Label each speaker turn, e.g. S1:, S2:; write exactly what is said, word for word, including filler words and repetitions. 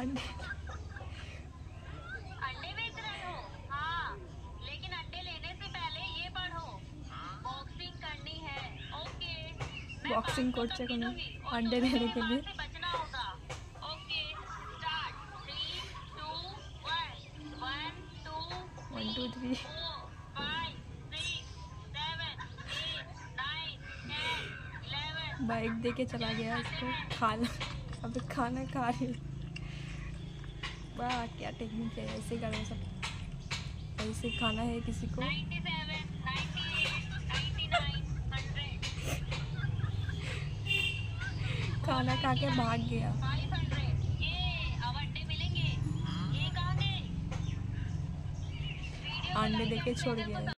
S1: अंडे
S2: अंडे बेच रहे हो? हाँ, लेकिन अंडे लेने से पहले ये पढ़ो, बॉक्सिंग करनी है। ओके, मैं
S1: बॉक्सिंग
S2: पाँच सौ
S1: कोच
S2: तक
S1: से
S2: गिनूंगी और
S1: अंडे
S2: तुम्हें
S1: देने
S2: मेरे
S1: के
S2: मार
S1: लिए।
S2: से बचना होगा। Okay, start. Three two one. One two
S1: one two
S2: three
S1: three
S2: four five six seven eight nine ten eleven.
S1: Bike दे के चला गया इसको खाना। अबे खाना खा रही हूँ। वाह क्या टेक्निक है, ऐसे करो सब, ऐसे खाना है किसी को।
S2: Ninety seven, ninety eight, ninety nine, hundred.
S1: खाना खा के भाग गया।
S2: Five hundred. ये अब अंडे मिलेंगे। ये कहाँ गए? वीडियो को
S1: अंडे
S2: लाइक
S1: देके
S2: एंड
S1: छोड़
S2: चैनल
S1: गया
S2: को
S1: है।